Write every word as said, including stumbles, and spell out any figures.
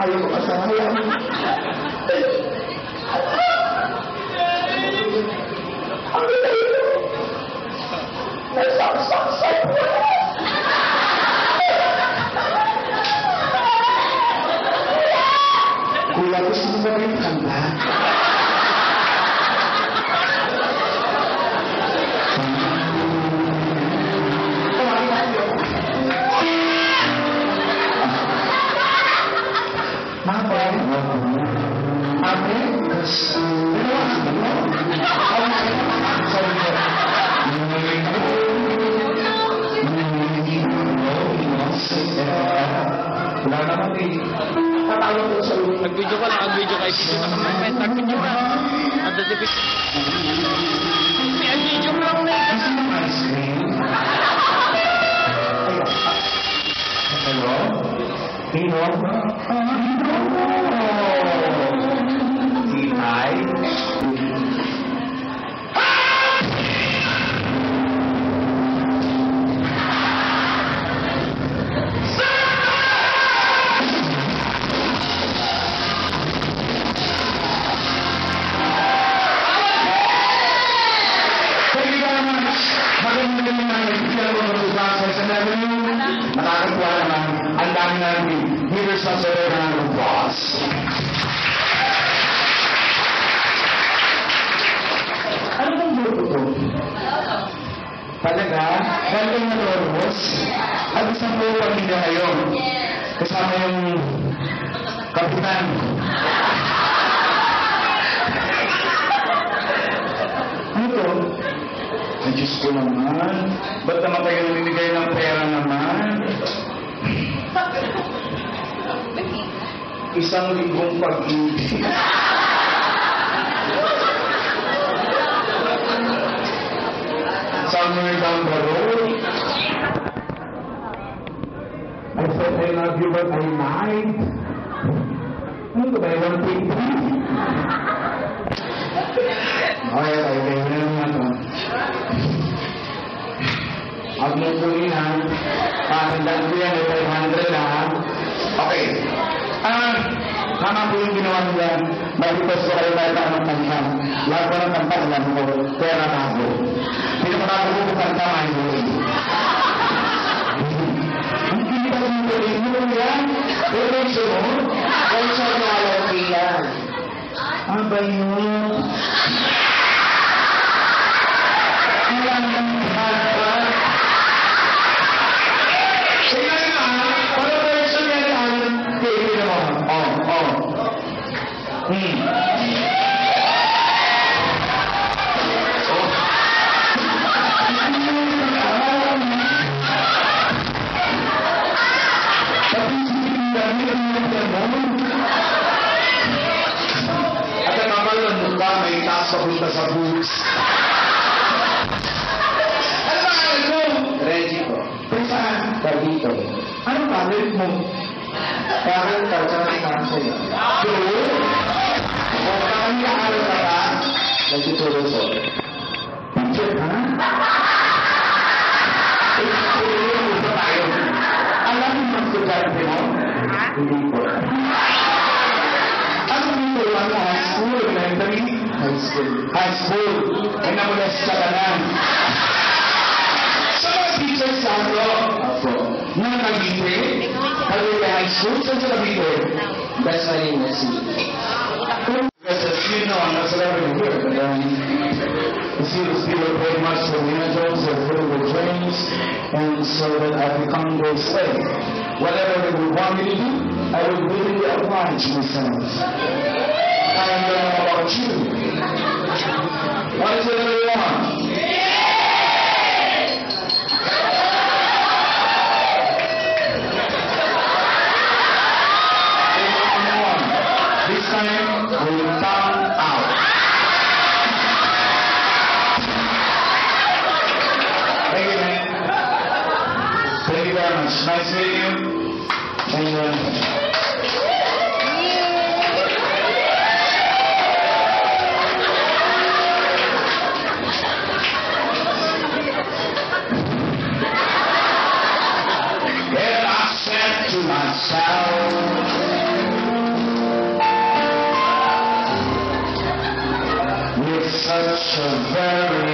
Ayaw ko kasaya. Ang ito. Nasaksak-sak po. Kuya, gusto mo ba rin kanta? Nag-video ko lang, nag-video kay Tito na kami. Nag-video ka. Nag-video ka. Nag-video ka lang na Hello? Tino? Tinay? Nakakakuha naman ang dami natin leaders ng Sorera ng boss. Ano bang grupo ito? Talaga? Galing na Lormos? At isang buong pamilya ngayon. Kasama yung kapitan. Ano ito? Ay, Diyos ko naman. Ba't naman kayo namimigay ng pera naman? Isang libong pag-ibig. Somewhere down the road. I said I love you but I lied. Ano ba? I want to take it. Okay, okay, okay naman ito. Huwag mong kunin ha. Pakandaan ko yan, five hundred ha. Okay. Ah, tama po yung ginawa nila. Mag-request ko kayo tayo ng kanta. Lahat ko ng kanta, alam ko. Kaya natako. Pinapatago ko kung kanta, may buhay. Hindi pa rin ito rin. Ano yan? Pero siya mo? Kaya siya nalaki yan. Ano ba yun? Ilang ng kanta. Sige na nga, para version yan yan, baby naman. Oh, oh. Hmm. Oh. Tapi sinigang yan yung gano'n. At ang kamalon mo ba, may taas papunta sa boots. Ano ba ang ito? Reggie ko. Saan? Dito. Ano ba? Lilit mo? Bakit ka? Saan tingnan sa'yo? Doon? O kakanyaan ka ba? Nagtuturo ko. Picture ka? Picture mo ba tayo? Alam mo ang estudyante mo? Hindi po. Ano ang turuan mo? High school? Elementary? High school. High school. Ay namulas ka ka na. Teachers sa ako. Apo. Nung Cavite? Cavite High School? Saan sa Cavite? That's my name, Messi. Because as you know, I'm not celebrity here, but um, you see these people very much for winter jobs, they're filled with dreams, and so that I've become their slave. Whatever they would want me to do, I would willingly oblige myself. I don't know about you. What is it that you want? This time, we'll come out. Thank you, man. Thank you very much. Nice meeting you. Thank you very much. And I said to myself, such a very